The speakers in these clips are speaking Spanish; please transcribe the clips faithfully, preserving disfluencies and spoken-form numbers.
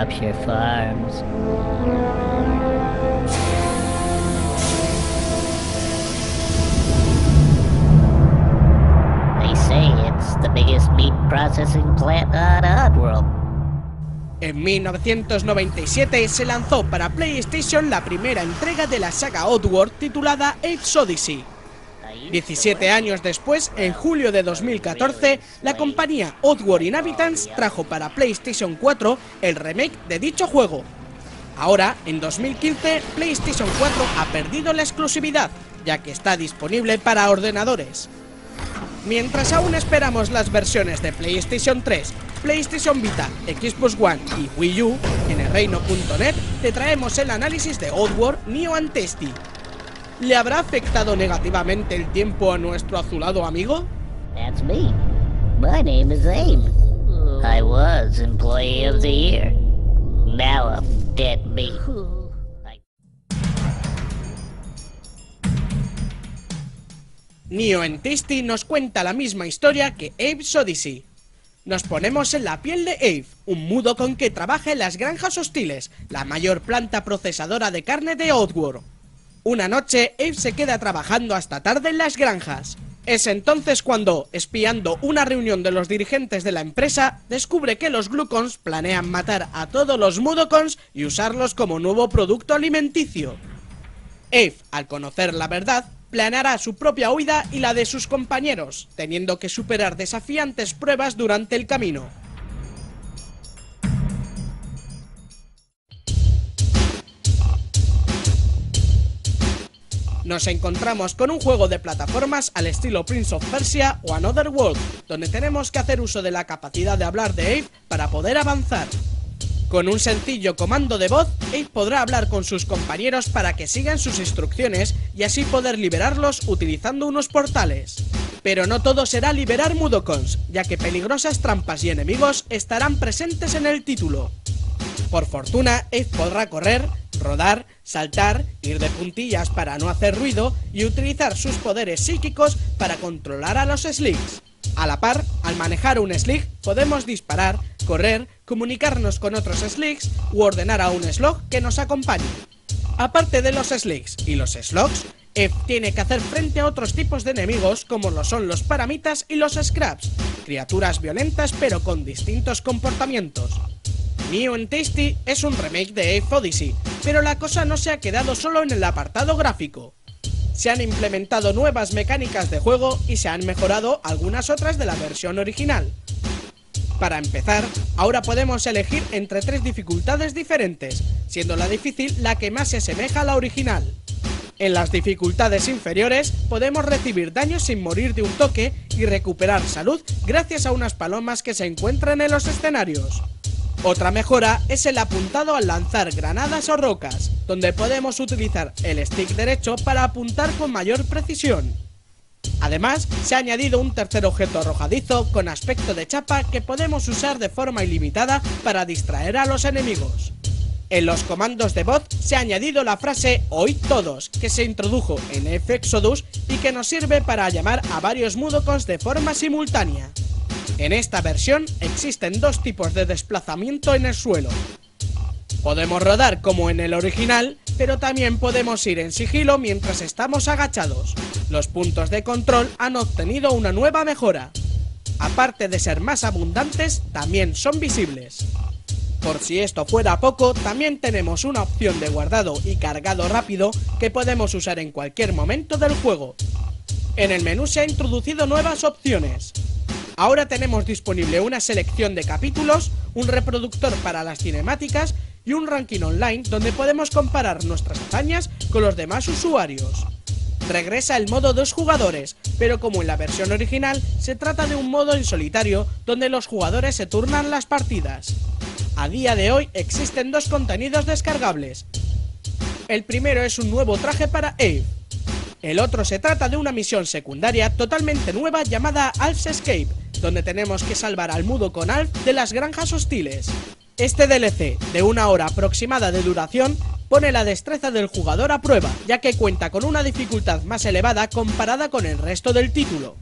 Shropshire Farms. They say it's the biggest meat processing plant on Oddworld. En mil novecientos noventa y siete se lanzó para PlayStation la primera entrega de la saga Oddworld titulada Abe's Odyssey. diecisiete años después, en julio de dos mil catorce, la compañía Oddworld Inhabitants trajo para PlayStation cuatro el remake de dicho juego. Ahora, en dos mil quince, PlayStation cuatro ha perdido la exclusividad, ya que está disponible para ordenadores. Mientras aún esperamos las versiones de PlayStation tres, PlayStation Vita, Xbox One y Wii U, en el reino punto net te traemos el análisis de Oddworld Neo and Tasty. ¿Le habrá afectado negativamente el tiempo a nuestro azulado amigo? That's me. My name is Abe. I was Employee of the Year. Now I'm dead meat. Neo and Tasty nos cuenta la misma historia que Abe's Odyssey. Nos ponemos en la piel de Abe, un Mudokon que trabaja en las granjas hostiles, la mayor planta procesadora de carne de Oddworld. Una noche, Abe se queda trabajando hasta tarde en las granjas. Es entonces cuando, espiando una reunión de los dirigentes de la empresa, descubre que los Glucons planean matar a todos los Mudokons y usarlos como nuevo producto alimenticio. Abe, al conocer la verdad, planeará su propia huida y la de sus compañeros, teniendo que superar desafiantes pruebas durante el camino. Nos encontramos con un juego de plataformas al estilo Prince of Persia o Another World, donde tenemos que hacer uso de la capacidad de hablar de Abe para poder avanzar. Con un sencillo comando de voz, Abe podrá hablar con sus compañeros para que sigan sus instrucciones y así poder liberarlos utilizando unos portales. Pero no todo será liberar Mudokons, ya que peligrosas trampas y enemigos estarán presentes en el título. Por fortuna, Abe podrá correr, rodar, saltar, ir de puntillas para no hacer ruido y utilizar sus poderes psíquicos para controlar a los Sligs. A la par, al manejar un Slig, podemos disparar, correr, comunicarnos con otros Sligs u ordenar a un Slog que nos acompañe. Aparte de los Sligs y los Slogs, Abe tiene que hacer frente a otros tipos de enemigos como lo son los Paramitas y los Scraps, criaturas violentas pero con distintos comportamientos. Neo and Tasty es un remake de Abe's Odyssey, pero la cosa no se ha quedado solo en el apartado gráfico. Se han implementado nuevas mecánicas de juego y se han mejorado algunas otras de la versión original. Para empezar, ahora podemos elegir entre tres dificultades diferentes, siendo la difícil la que más se asemeja a la original. En las dificultades inferiores podemos recibir daño sin morir de un toque y recuperar salud gracias a unas palomas que se encuentran en los escenarios. Otra mejora es el apuntado al lanzar granadas o rocas, donde podemos utilizar el stick derecho para apuntar con mayor precisión. Además, se ha añadido un tercer objeto arrojadizo con aspecto de chapa que podemos usar de forma ilimitada para distraer a los enemigos. En los comandos de voz se ha añadido la frase "Oíd todos", que se introdujo en Abe Exodus y que nos sirve para llamar a varios Mudokons de forma simultánea. En esta versión existen dos tipos de desplazamiento en el suelo. Podemos rodar como en el original, pero también podemos ir en sigilo mientras estamos agachados. Los puntos de control han obtenido una nueva mejora. Aparte de ser más abundantes, también son visibles. Por si esto fuera poco, también tenemos una opción de guardado y cargado rápido que podemos usar en cualquier momento del juego. En el menú se han introducido nuevas opciones. Ahora tenemos disponible una selección de capítulos, un reproductor para las cinemáticas y un ranking online donde podemos comparar nuestras hazañas con los demás usuarios. Regresa el modo dos jugadores, pero como en la versión original, se trata de un modo en solitario donde los jugadores se turnan las partidas. A día de hoy existen dos contenidos descargables. El primero es un nuevo traje para Abe. El otro se trata de una misión secundaria totalmente nueva llamada Alf's Escape, donde tenemos que salvar al Mudokon Alf de las granjas hostiles. Este D L C, de una hora aproximada de duración, pone la destreza del jugador a prueba, ya que cuenta con una dificultad más elevada comparada con el resto del título.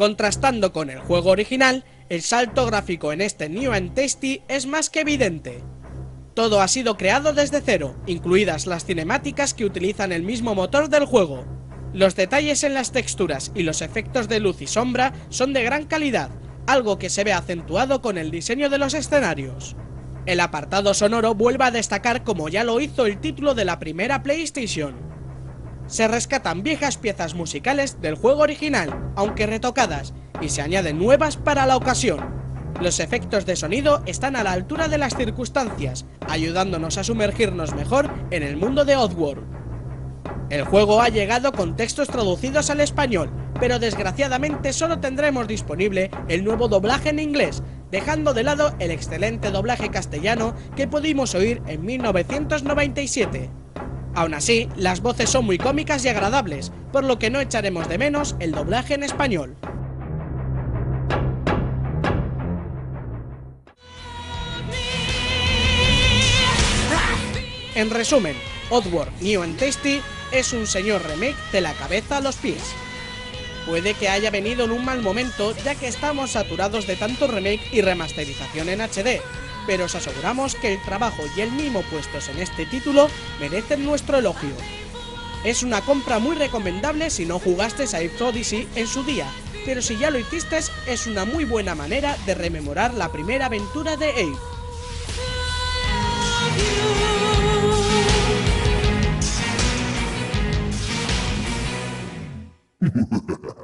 Contrastando con el juego original, el salto gráfico en este New and Tasty es más que evidente. Todo ha sido creado desde cero, incluidas las cinemáticas que utilizan el mismo motor del juego. Los detalles en las texturas y los efectos de luz y sombra son de gran calidad, algo que se ve acentuado con el diseño de los escenarios. El apartado sonoro vuelve a destacar como ya lo hizo el título de la primera PlayStation. Se rescatan viejas piezas musicales del juego original, aunque retocadas, y se añaden nuevas para la ocasión. Los efectos de sonido están a la altura de las circunstancias, ayudándonos a sumergirnos mejor en el mundo de Oddworld. El juego ha llegado con textos traducidos al español, pero desgraciadamente solo tendremos disponible el nuevo doblaje en inglés, dejando de lado el excelente doblaje castellano que pudimos oír en mil novecientos noventa y siete. Aún así, las voces son muy cómicas y agradables, por lo que no echaremos de menos el doblaje en español. En resumen, Oddworld New and Tasty es un señor remake de la cabeza a los pies. Puede que haya venido en un mal momento, ya que estamos saturados de tanto remake y remasterización en H D, pero os aseguramos que el trabajo y el mimo puestos en este título merecen nuestro elogio. Es una compra muy recomendable si no jugaste a Abe's Oddysee en su día, pero si ya lo hiciste es una muy buena manera de rememorar la primera aventura de Abe.